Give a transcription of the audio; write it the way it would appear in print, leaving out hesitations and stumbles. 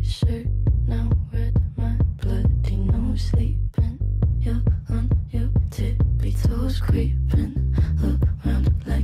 shirt. Now red, my bloody nose sleeping. You're on your tippy toes creeping around like